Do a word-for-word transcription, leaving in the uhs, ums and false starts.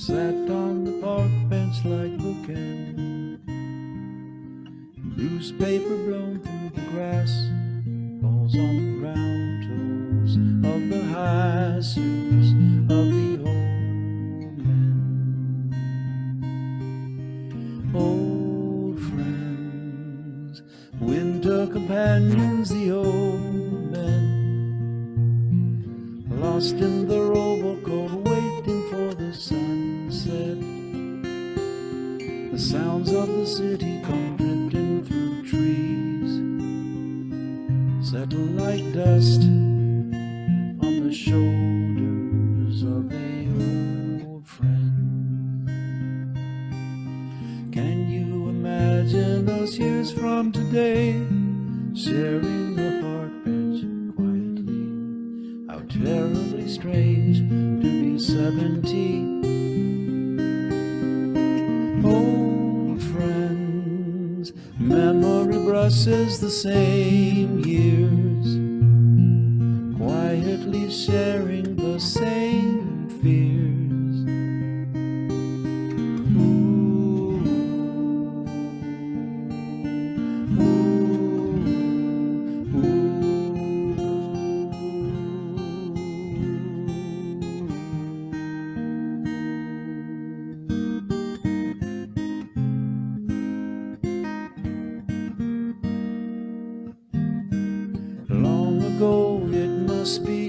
sat on the park bench like bookend. Newspaper blown through the grass falls on the round toes of the high suits of the old men. Old friends, winter companions, the old men, lost in the robocall, waiting for the sunset. The sounds of the city come drifting through trees, settle like dust on the shoulders of the old friend. Can you imagine us years from today, sharing a park bench quietly? How terribly strange to be seventy. Old friends, memory brushes the same years, quietly sharing the same fears. Long ago it must be,